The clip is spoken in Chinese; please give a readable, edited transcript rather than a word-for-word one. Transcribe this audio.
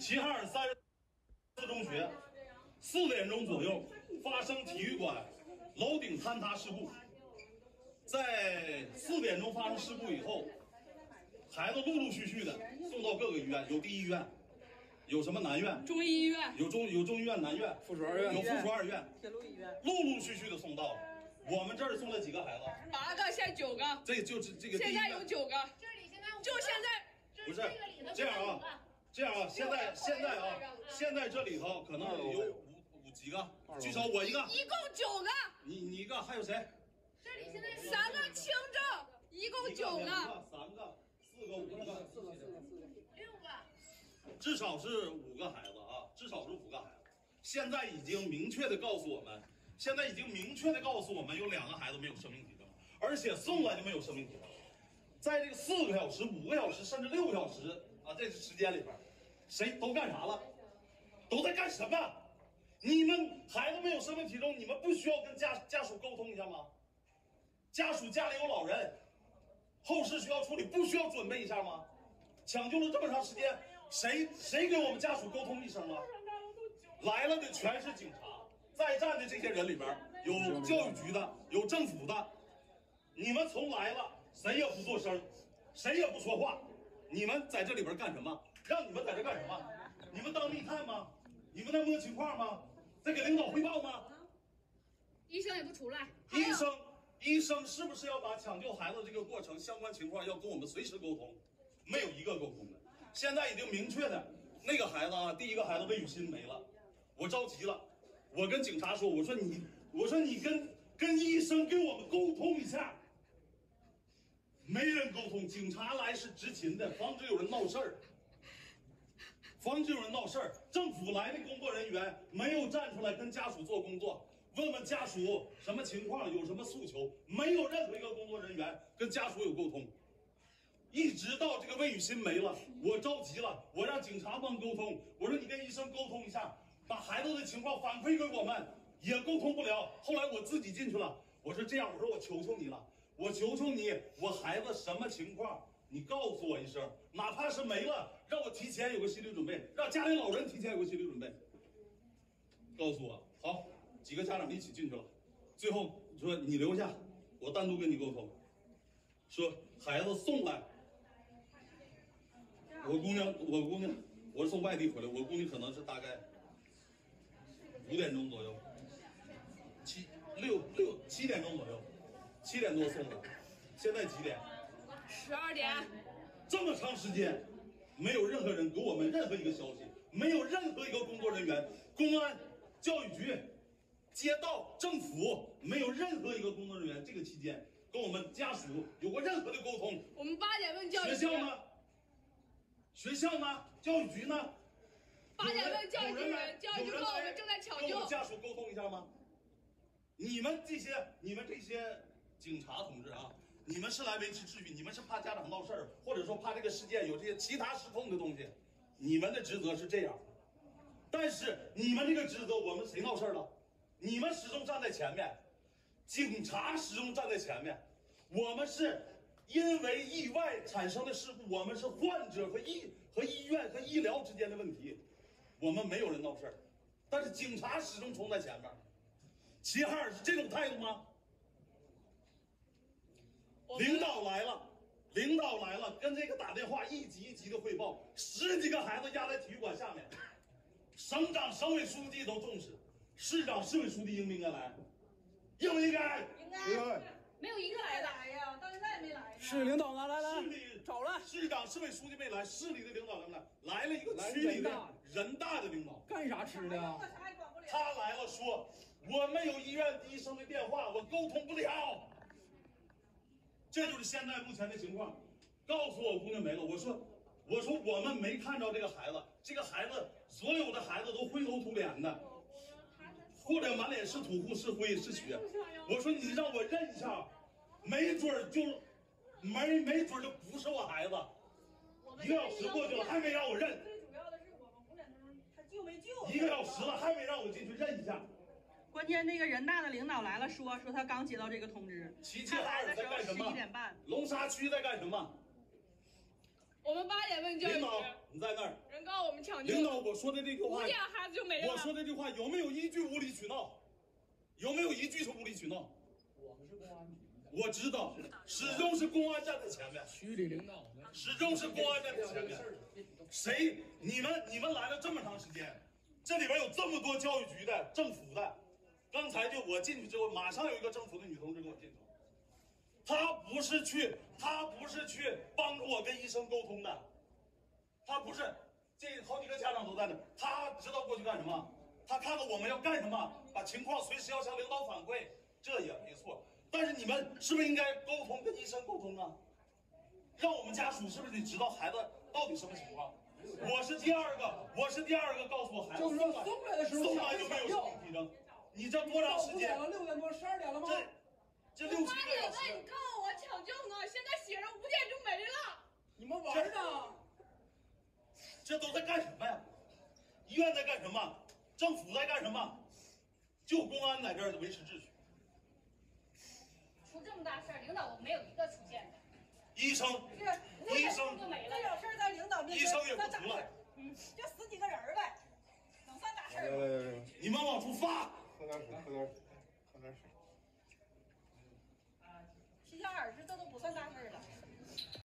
齐齐哈尔34中学4点钟左右发生体育馆楼顶坍塌事故，在4点钟发生事故以后，孩子陆陆续续的送到各个医院，有第一医院，有什么南院、 中医医院， 有中医院南院、 附属二院、 有附属二院、 铁路医院， 陆陆续续的送到。我们这儿送了几个孩子 ？8个，现在9个。 这就是这个。 现在有9个。 这里现在就现在不是这样啊，这样啊，现在这里头可能有几个，举手，我一个， 一共9个。 你一个，还有谁？ 这里现在 3个轻症，一共9个。 3个、4个、5个、 6个， 至少是5个孩子啊，至少是5个孩子。现在已经明确的告诉我们，有2个孩子没有生命体征，而且送来就没有生命体征。在这个4个小时、5个小时，甚至6个小时啊，这时间里边，谁都干啥了？都在干什么？你们孩子没有生命体征，你们不需要跟家属沟通一下吗？家属家里有老人，后事需要处理，不需要准备一下吗？抢救了这么长时间，谁给我们家属沟通一声了？来了的全是警察，在站的这些人里边有教育局的，有政府的，你们从来了谁也不做声，谁也不说话，你们在这里边干什么？让你们在这干什么？你们当密探吗？你们在摸情况吗？在给领导汇报吗？ 医生也不出来。 医生是不是要把抢救孩子这个过程相关情况要跟我们随时沟通？没有一个沟通的。现在已经明确的，那个孩子啊，第一个孩子魏雨欣没了，我着急了，我跟警察说，我说你跟医生跟我们沟通一下，没人沟通，警察来是执勤的，防止有人闹事儿。政府来的工作人员没有站出来跟家属做工作，问问家属什么情况，有什么诉求，没有任何一个工作人员跟家属有沟通。一直到这个魏雨欣没了，我着急了，我让警察帮沟通，我说你跟医生沟通一下，把孩子的情况反馈给我们，也沟通不了。后来我自己进去了，我说这样，我说我求求你了，我求求你，我孩子什么情况？你告诉我一声，哪怕是没了，让我提前有个心理准备，让家里老人提前有个心理准备。告诉我，好，几个家长一起进去了，最后说你留下，我单独跟你沟通。说孩子送来，我姑娘，我是从外地回来，我估计可能是大概5点钟左右，7点钟左右，7点多送的，现在几点 ？12点。 这么长时间，没有任何人给我们任何一个消息，没有任何一个工作人员，公安、教育局、街道、政府，没有任何一个工作人员这个期间跟我们家属有过任何的沟通。 我们8点问教育局。 学校呢？教育局呢 ？8点问教育局，教育局说我们正在抢救。 跟我们家属沟通一下吗？你们这些警察同志啊，你们是来维持秩序，你们是怕家长闹事儿，或者说怕这个事件有这些其他失控的东西，你们的职责是这样。但是你们这个职责，我们谁闹事儿了？你们始终站在前面，警察始终站在前面，我们是因为意外产生的事故，我们是患者和医院和医疗之间的问题，我们没有人闹事儿，但是警察始终冲在前面。齐齐哈尔是这种态度吗？领导来了，跟这个打电话一级一级的汇报，10几个孩子压在体育馆下面，省长、省委书记都重视，市长、市委书记应不应该来？应不应该？ 应该。 没有一个来的呀，到现在也没来呢。 市领导呢？来，找来。 市长、市委书记没来，市里的领导来没来？来了一个区里的人大的领导， 干啥吃的？ 他来了，说我没有医院医生的电话，我沟通不了。这就是现在目前的情况。告诉我姑娘没了，我说我们没看着这个孩子，所有的孩子都灰头土脸的。或者满脸是土是灰是血，我说你让我认一下，没准就不是我孩子。1个小时过去了，还没让我认。 最主要的是我们5点钟他救没救 ？1个小时了，还没让我进去认一下。 关键那个人大的领导来了，说他刚接到这个通知。 齐齐哈尔在干什么？ 11点半。 龙沙区在干什么？ 我们8点问教育局。 领导，你在那儿。 人告我们抢救。 抢救。 领导，我说的这句话， 5点孩子就没了。 我说的这句话有没有依据无理取闹？有没有依据是无理取闹？ 我们是公安局的， 我知道，始终是公安站在前面， 区里领导们始终是公安站在前面。谁？你们来了这么长时间，这里边有这么多教育局的、政府的。刚才就我进去之后，马上有一个政府的女同志跟我进去，她不是去帮助我跟医生沟通的，她不是。这好几个家长都在那，她知道过去干什么？她看看我们要干什么，把情况随时要向领导反馈，这也没错。但是你们是不是应该沟通，跟医生沟通啊？让我们家属是不是得知道孩子到底什么情况？我是第二个告诉我孩子就是说送来的时候送来有没有生命体征？你这多长时间？ 6点多12点了吗？ 这6、7 8 个小点半时你，告诉我抢救呢，现在写着5点就没了。 你们玩呢？ 这都在干什么呀？医院在干什么？政府在干什么？就公安在这儿维持秩序。 出这么大事儿，领导没有一个出现的。 医生就没了。 这有事儿在领导面前， 医生也不出来， 就10几个人儿呗，能算大事儿吗？ 你们往出发。 喝点水，喝点水，喝点水。 皮下耳石这都不算大事儿了。